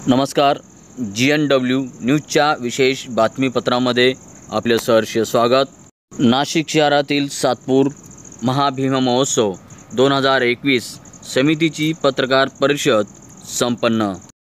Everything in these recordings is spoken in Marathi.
नमस्कार. GNW न्यूजच्या विशेष बातमीपत्रामध्ये आपले सहर्ष स्वागत. नाशिक शहरातील सातपूर महाभीम महोत्सव 2021 समितीची पत्रकार परिषद संपन्न.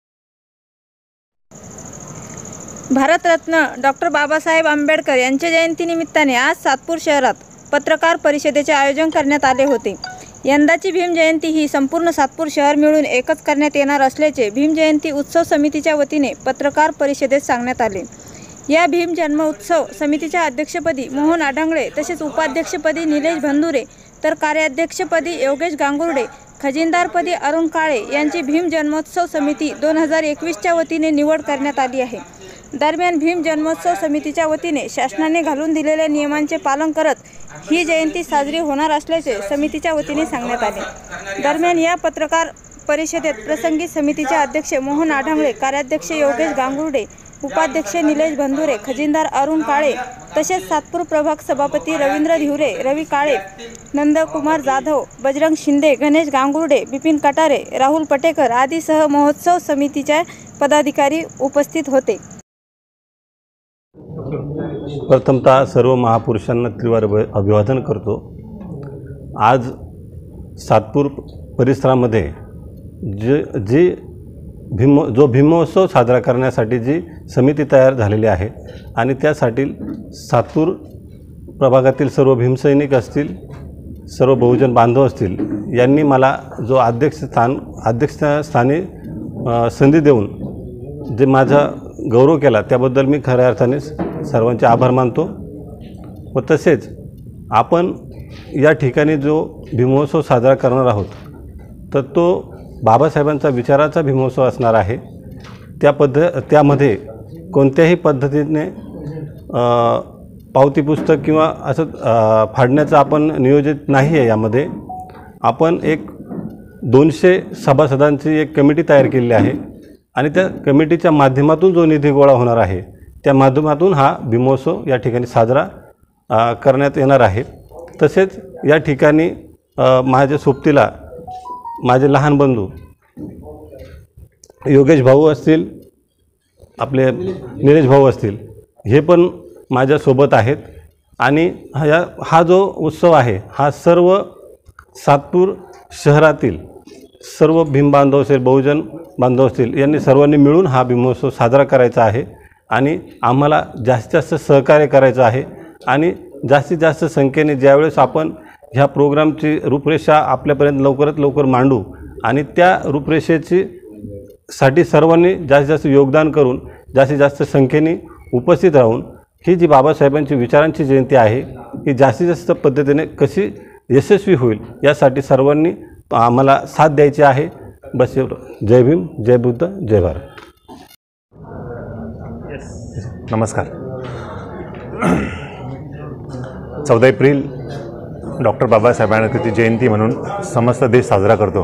भारतरत्न डॉक्टर बाबासाहेब आंबेडकर यांच्या जयंतीनिमित्ताने आज सातपूर शहरात पत्रकार परिषदेचे आयोजन करण्यात आले होते. यंदाची भीम जयंती ही संपूर्ण सातपूर शहर मिळून एकच करण्यात येणार असल्याचे भीम जयंती उत्सव समितीच्या वतीने पत्रकार परिषदेत सांगण्यात आले. या भीम जन्म उत्सव समितीच्या अध्यक्षपदी मोहन आढांगळे तसेच उपाध्यक्षपदी निलेश भंदुरे तर कार्याध्यक्षपदी योगेश गांगुर्डे, खजिनदारपदी अरुण काळे यांची भीम जन्मोत्सव समिती 2021च्या वतीने निवड करण्यात आली आहे. दरम्यान भीम जन्मोत्सव समितीच्या वतीने शासनाने घालून दिलेल्या नियमांचे पालन करत ही जयंती साजरी होणार असल्याचे समितीच्या वतीने सांगण्यात आले. दरम्यान या पत्रकार परिषदेत प्रसंगी समितीचे अध्यक्ष मोहन आढांगळे, कार्याध्यक्ष योगेश गांगुर्डे, उपाध्यक्ष निलेश भंदुरे, खजिनदार अरुण काळे तसेच सातपूर प्रभाग सभापती रवींद्र धिवरे, रवी काळे, नंदकुमार जाधव, बजरंग शिंदे, गणेश गांगुर्डे, बिपिन कटारे, राहुल पटेकर आदीसह महोत्सव समितीचे पदाधिकारी उपस्थित होते. प्रथमतः सर्व महापुरुषांना त्रिवार अभिवादन करतो. आज सातपूर परिसरामध्ये जो भीमोत्सव साजरा करण्यासाठी जी समिती तयार झालेली आहे आणि त्यासाठी सातपूर प्रभागातील सर्व भीमसैनिक असतील, सर्व बहुजन बांधव असतील यांनी मला जो अध्यक्षस्थानी संधी देऊन जे माझा गौरव केला त्याबद्दल मी खऱ्या अर्थाने सर्वांचे आभार मानतो. व तसेच आपण या ठिकाणी जो भीमोत्सव साजरा करणार आहोत तर तो बाबासाहेबांचा विचाराचा भीमोत्सव असणार आहे. त्यामध्ये कोणत्याही पद्धतीने पावती पुस्तक किंवा असं फाडण्याचं आपण नियोजित नाही आहे. यामध्ये आपण एक 200 सभासदांची एक कमिटी तयार केलेली आहे आणि त्या कमिटीच्या माध्यमातून जो निधी गोळा होणार आहे त्या माध्यमातून हा भीमोत्सव या ठिकाणी साजरा करण्यात येणार आहे. तसेच या ठिकाणी माझ्या सोबतीला माझे लहान बंधू योगेश भाऊ असतील, आपले निलेश भाऊ असतील, हे पण माझ्यासोबत आहेत. आणि हा जो उत्सव आहे हा सर्व सातपूर शहरातील सर्व भीम बांधव असेल, बहुजन बांधव असतील यांनी सर्वांनी मिळून हा भीमोत्सव साजरा करायचा आहे. आणि आम्हाला जास्तीत जास्त सहकार्य करायचं आहे. आणि जास्तीत जास्त संख्येने ज्यावेळेस आपण ह्या प्रोग्रामची रूपरेषा आपल्यापर्यंत लवकरात लवकर मांडू आणि त्या रूपरेषेसाठी सर्वांनी जास्तीत जास्त योगदान करून जास्तीत जास्त संख्येने उपस्थित राहून ही जी बाबासाहेबांची विचारांची जयंती आहे ही जास्तीत जास्त पद्धतीने कशी यशस्वी होईल यासाठी सर्वांनी आम्हाला साथ द्यायची आहे. बस एवढं. जय भीम, जय बुद्ध, जय भारत. नमस्कार. 14 एप्रिल डॉक्टर बाबासाहेब आंबेडकरची जयंती म्हणून समस्त देश साजरा करतो.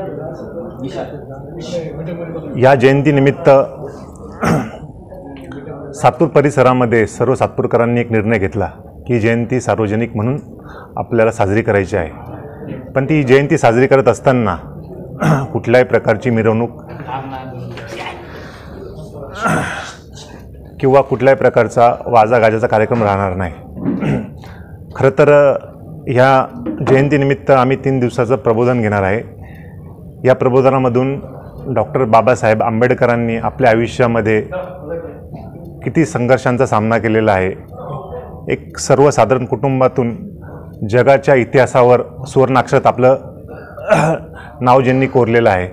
या जयंतीनिमित्त सातपूर परिसरामध्ये सर्व सातपूरकरांनी एक निर्णय घेतला की जयंती सार्वजनिक म्हणून आपल्याला साजरी करायची आहे. पण ती जयंती साजरी करत असताना कुठल्याही प्रकारची मिरवणूक किंवा कुठल्याही प्रकारचा वाजागाजाचा कार्यक्रम राहणार नाही. खरं तर ह्या जयंतीनिमित्त आम्ही 3 दिवसाचं प्रबोधन घेणार आहे. या प्रबोधनामधून डॉक्टर बाबासाहेब आंबेडकरांनी आपल्या आयुष्यामध्ये किती संघर्षांचा सामना केलेला आहे. एक सर्वसाधारण कुटुंबातून जगाच्या इतिहासावर सुवर्णाक्षरात आपलं नाव ज्यांनी कोरलेलं आहे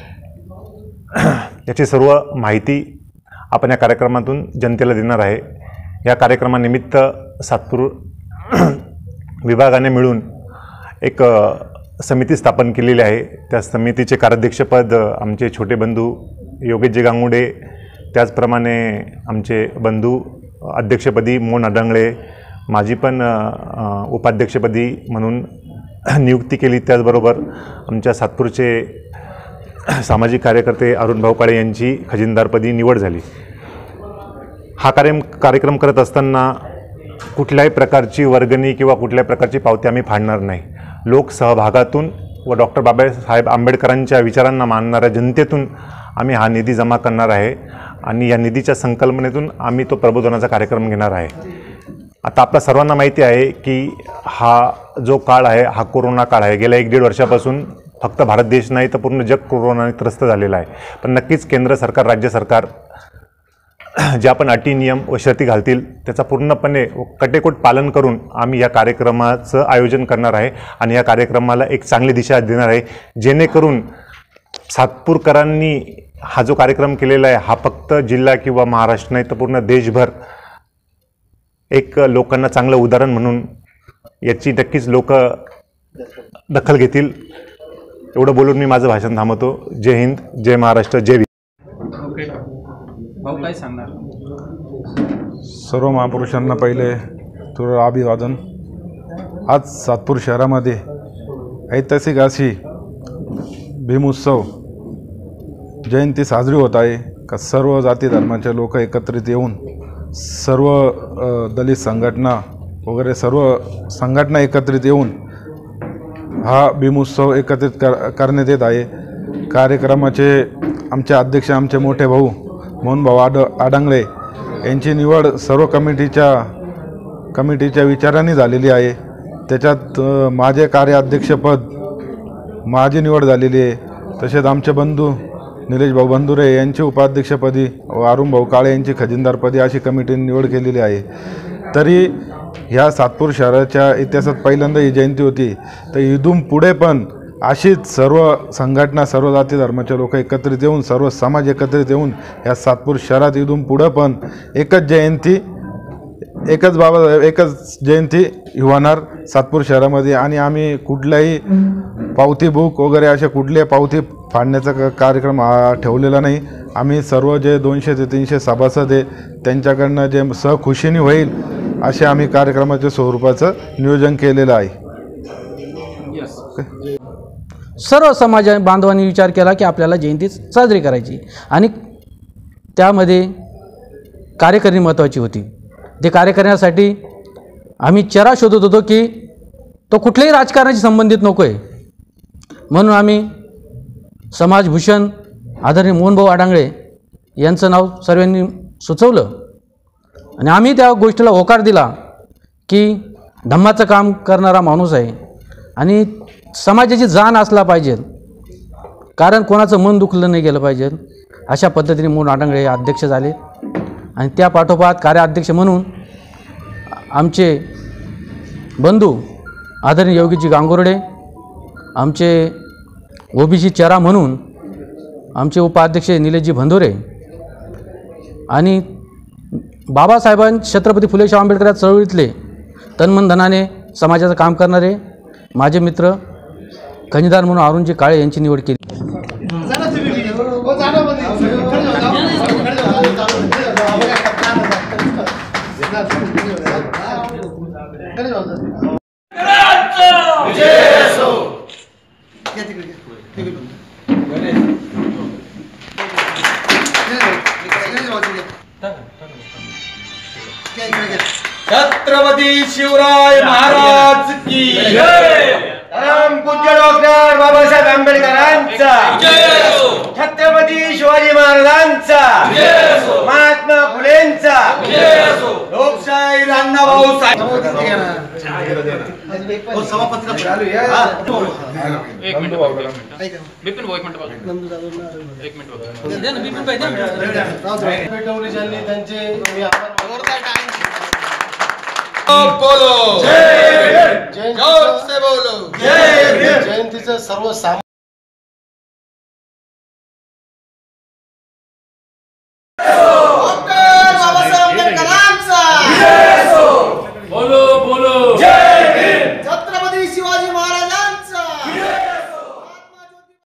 याची सर्व माहिती आपण या कार्यक्रमातून जनतेला देणार आहे. या कार्यक्रमानिमित्त सातपूर विभागाने मिळून एक समिती स्थापन केलेली आहे. त्या समितीचे कार्याध्यक्षपद आमचे छोटे बंधू योगेशजी गांगुर्डे, त्याचप्रमाणे आमचे बंधू अध्यक्षपदी मोहन आढांगळे, माझी पण उपाध्यक्षपदी म्हणून नियुक्ती केली. त्याचबरोबर आमच्या सातपूरचे सामाजिक कार्यकर्ते अरुण भाऊ काळे यांची खजिनदारपदी निवड झाली. हा कार्यक्रम करत असताना कुठल्याही प्रकारची वर्गणी किंवा कुठल्याही प्रकारची पावती आम्ही फाडणार नाही. लोकसहभागातून व डॉक्टर बाबासाहेब आंबेडकरांच्या विचारांना मानणाऱ्या जनतेतून आम्ही हा निधी जमा करणार आहे आणि या निधीच्या संकल्पनेतून आम्ही तो प्रबोधनाचा कार्यक्रम घेणार आहे। आता आपल्या सर्वांना माहिती आहे की हा जो काळ आहे हा कोरोना काळ आहे। गेल्या 1-1.5 वर्षापासून फक्त भारत देश नाही तर पूर्ण जग कोरोनाने त्रस्त झालेलं आहे। पण नक्कीच केंद्र सरकार, राज्य सरकार ज्या पण अटी, नियम व शर्ती घालतील त्याचा पूर्णपणे कटेकोट पालन करून आम्ही या कार्यक्रमाचं आयोजन करणार आहे आणि या कार्यक्रमाला एक चांगली दिशा देणार आहे, जेणेकरून सातपूरकरांनी हा जो कार्यक्रम केलेला आहे हा फक्त जिल्हा किंवा महाराष्ट्र नाही तर पूर्ण देशभर एक लोकांना चांगलं उदाहरण म्हणून याची नक्कीच लोक दखल घेतील। एवढं बोलून मी माझं भाषण थांबवतो। जय हिंद, जय महाराष्ट्र, जय भाऊ काय सांगणार? सर्व महापुरुषांना पहिले तुझं अभिवादन। आज सातपूर शहरामध्ये ऐतिहासिक अशी भीमोत्सव जयंती साजरी होत आहे का सर्व जाती धर्माचे लोक एकत्रित येऊन सर्व दलित संघटना वगैरे सर्व संघटना एकत्रित येऊन हा भीमोत्सव एकत्रित करण्यात येत आहे। कार्यक्रमाचे आमचे अध्यक्ष, आमचे मोठे भाऊ मोहनभाऊ आडंगळे यांची निवड सर्व कमिटीच्या विचारांनी झालेली आहे। त्याच्यात माझे कार्याध्यक्षपद माझी निवड झालेली आहे। तसेच आमचे बंधू निलेश भाऊ बंधुरे यांची उपाध्यक्षपदी व अरुण भाऊ काळे यांची खजिनदारपदी अशी कमिटीने निवड केलेली आहे। तरी ह्या सातपूर शहराच्या इतिहासात पहिल्यांदा ही जयंती होती, तर इथून पुढे पण अशीच सर्व संघटना, सर्व जाती धर्माचे लोक एकत्रित येऊन, सर्व समाज एकत्रित येऊन या सातपूर शहरात इथून पुढे पण एकच जयंती होणार सातपूर शहरामध्ये। आणि आम्ही कुठल्याही पावती बुक वगैरे अशा कुठल्याही पावती फाडण्याचा कार्यक्रम ठेवलेला नाही। आम्ही सर्व जे 200 ते 300 सभासद आहे त्यांच्याकडनं जे सहखुशीने होईल असे आम्ही कार्यक्रमाच्या स्वरूपाचं नियोजन केलेलं आहे। सर्व समाज बांधवांनी विचार केला की आपल्याला जयंती साजरी करायची आणि त्यामध्ये कार्यकारिणी महत्त्वाची होती। ते कार्य करण्यासाठी आम्ही चेहरा शोधत होतो की तो कुठल्याही राजकारणाशी संबंधित नको आहे, म्हणून आम्ही समाजभूषण आदरणीय मोहनभाऊ आडंगळे यांचं नाव सर्वांनी सुचवलं आणि आम्ही त्या गोष्टीला होकार दिला की धम्माचं काम करणारा माणूस आहे आणि समाजाची जाण असला पाहिजे, कारण कोणाचं मन दुखलं नाही गेलं पाहिजे। अशा पद्धतीने मोहन आडंगळे अध्यक्ष झाले आणि त्या पाठोपाठ कार्याध्यक्ष म्हणून आमचे बंधू आदरणीय योगीजी गांगुर्डे, आमचे ओबीसी चेहरा म्हणून आमचे निलेशजी बंधुरे आणि बाबासाहेबांनी छत्रपती फुले शाहू आंबेडकर चळवळीतले तनमन धनाने समाजाचं काम करणारे माझे मित्र खजिनदार म्हणून अरुणजी काळे यांची निवड केली। छत्रपती शिवराय महाराज की जय। पूज्य डॉक्टर बाबासाहेब आंबेडकरांचा जय असो। छत्रपती शिवाजी महाराजांचा जय असो। महात्मा फुलेंचा जय असो। लोकशाही अण्णाभाऊ साहेब बोलो जय, जोर से बोलो जय। जयंतीचं सर्व